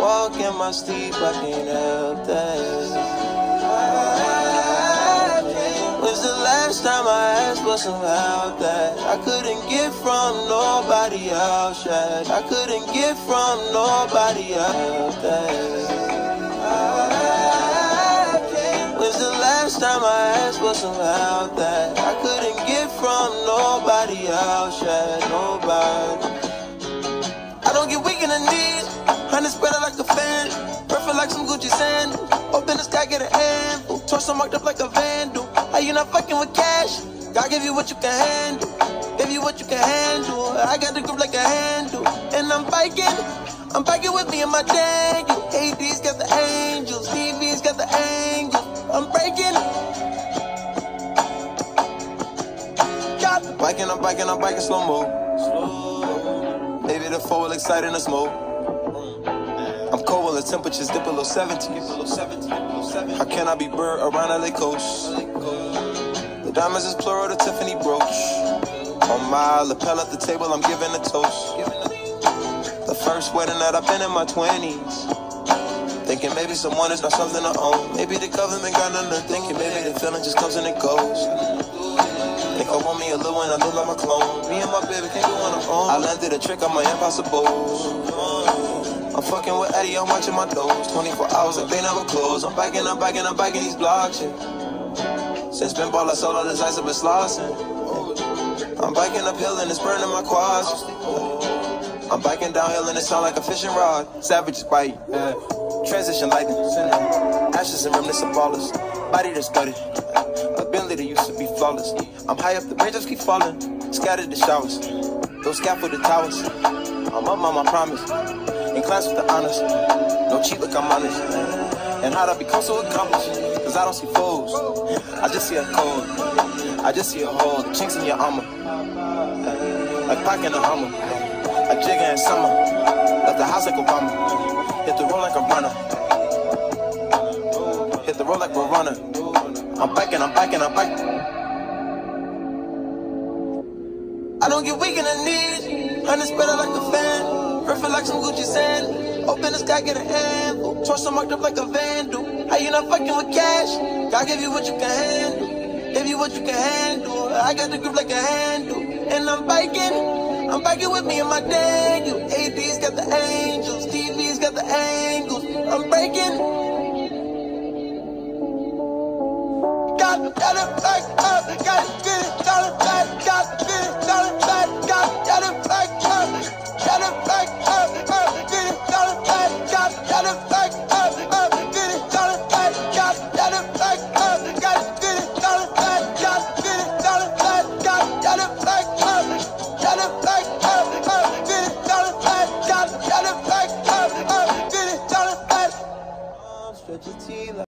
Walk in my sleep, I can't help that. When's the last time I asked for some help that I couldn't get from nobody else? Yet I couldn't get from nobody else. When's the last time I asked for some help that I couldn't get from nobody else? Yet nobody. I don't get weak in the knees. Honey spread out like a fan. Perfect like some Gucci sandals. Open the sky, get an handful. Torso marked up like a vandal. How you not fucking with cash? God give you what you can handle. Give you what you can handle. I got the grip like a handle. And I'm biking with me and my Daniel. AD's got the angels. TV's got the angles. I'm breaking. I'm biking slow-mo. Maybe the four will excite in the smoke. I'm cold when the temperatures dip below 70. How can I be bird around LA coast? The diamonds is plural, the Tiffany brooch. On my lapel at the table, I'm giving a toast. The first wedding that I've been in my 20s. Thinking maybe someone is not something I own. Maybe the government got nothing to thinking. Maybe the feeling just comes and it goes. Think I want me a little one, I look like my clone. Me and my baby can't do on our own. I landed a trick on my impossibles. I'm fucking with Eddie, I'm watching my doors. 24 hours like they never close. I'm biking these blocks, yeah. Since been ball, I sold all this ice, I've been slossing. I'm biking uphill and it's burning my quads. I'm biking downhill and it sound like a fishing rod. Savages bite, yeah. Transition lightning, ashes and remnants of ballers. Body that's gutted, ability used to be flawless. I'm high up, the branches keep falling. Scattered the showers, those scaffolded towers. I'm up on my promise, in class with the honors. No cheat, look, I'm honest. And how'd I become so accomplished? Cause I don't see foes, I just see a code. I just see a hole, the chinks in your armor. Like Pac in a Hummer, like Jigga in summer. Left the house like Obama, hit the road like a runner. Hit the road like we're runner. I'm biking. I don't get weak in the knees. Honey spread out like a fan. Perfect like some Gucci sandals. Open the sky, get an handful. Torso marked up like a vandal. How you not fucking with cash? God give you what you can handle. Give you what you can handle. I got the grip like a handle. And I'm biking with me and my Daniel. AD's got the angels. TV's got the angles. I'm breaking. Gotta back up, gotta get it, gotta back, gotta get it, gotta back, gotta back up, gotta back up, get it, gotta back, gotta back up, get it, gotta back, gotta back up, gotta get it, gotta back, gotta get it, gotta back, gotta back up, gotta back up, get it, gotta back, gotta back up, get it, gotta back. Stretch your teeth.